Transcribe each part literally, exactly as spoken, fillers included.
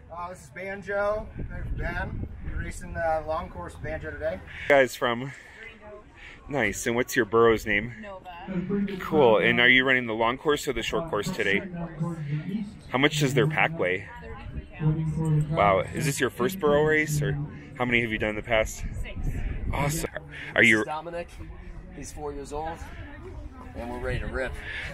Uh, this is Banjo. There's Ben. We're racing the long course with Banjo today. Guys from? Nice. And what's your burro's name? Nova. Cool. And are you running the long course or the short course today? How much does their pack weigh? thirty-two pounds. Wow. Is this your first burro race, or how many have you done in the past? Six. Awesome. Are you? This is Dominic. He's four years old, and we're ready to rip.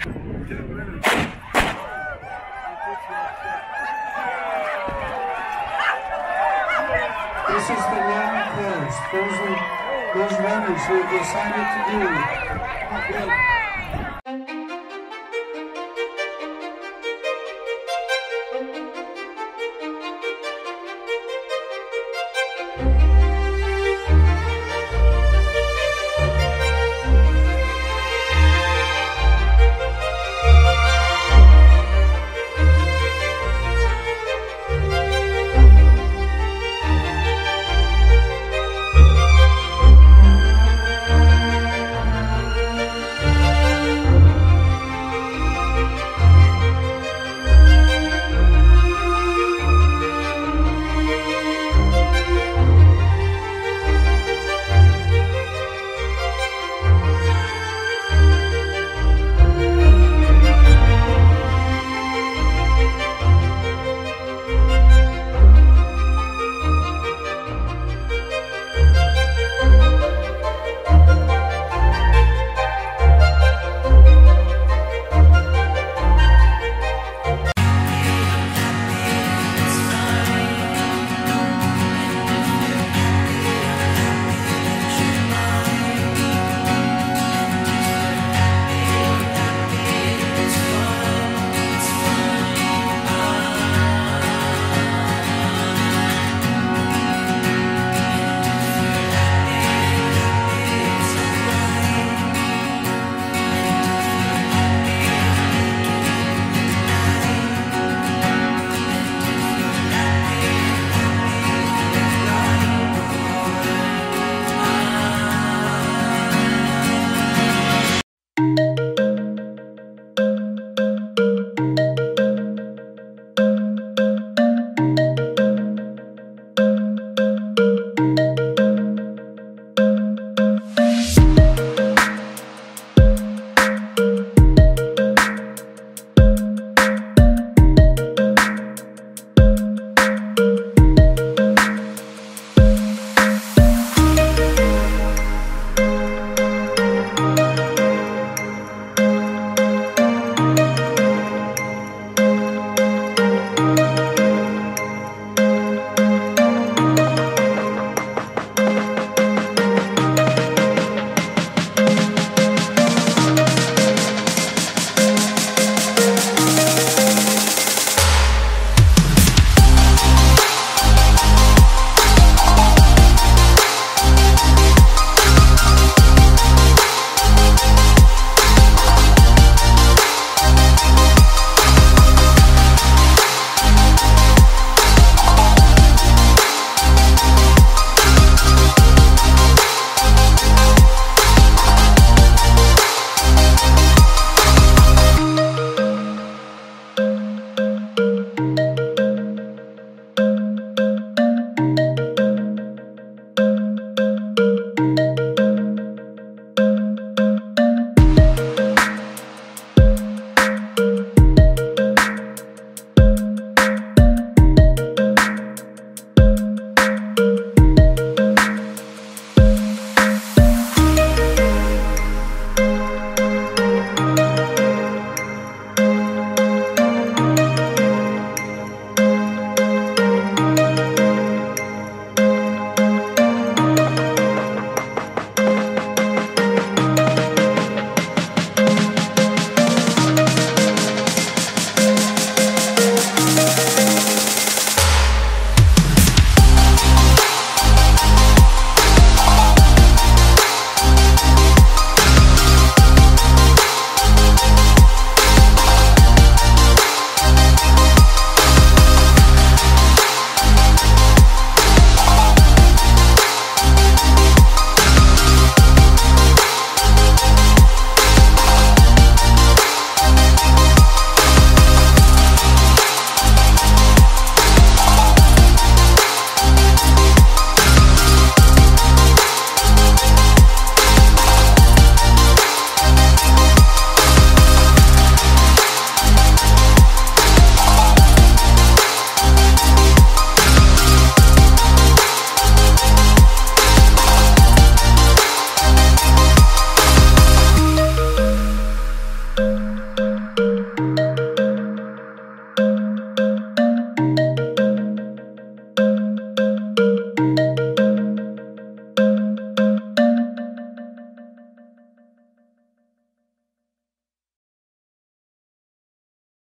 This is the long course. Those are those runners who have decided to do. Thank you.